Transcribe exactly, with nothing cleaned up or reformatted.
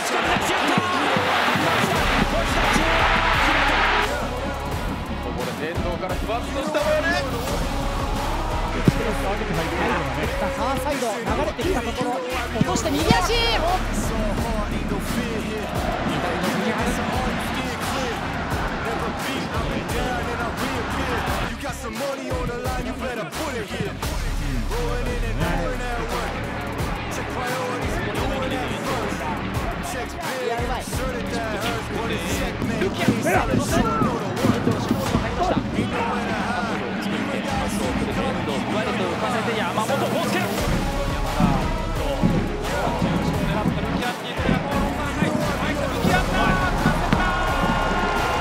近くでシュート。こぼれ遠藤からふわっとしたボール。 ファーサイド流れてきたところ落として右足。左の右足。いやうまい。 ルキアン